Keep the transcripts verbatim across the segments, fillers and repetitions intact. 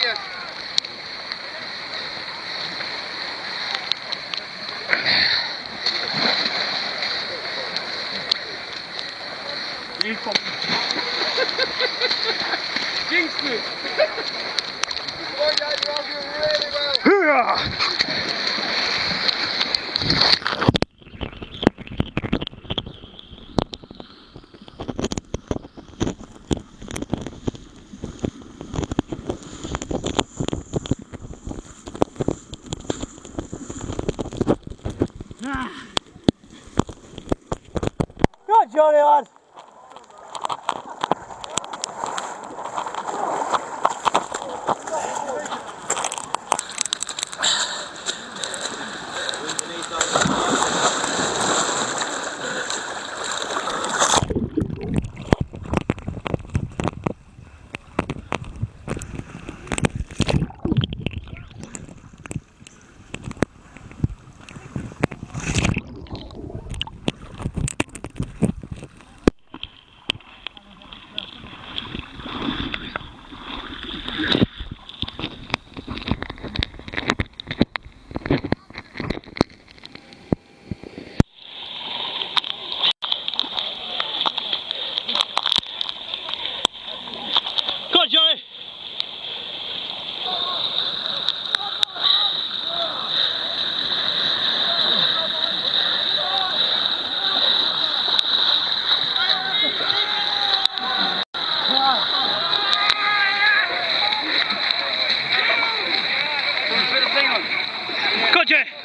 you. You jinxed me. Oh, yeah, you're doing really well. Good, Jonny, lad. Good, Jonny. Good, Jonny.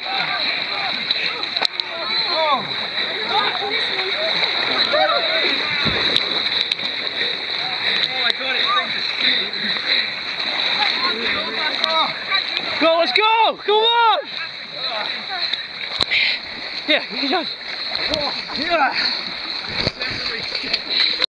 Oh. Go, let's go! Come on! Here, you can jump. Yeah.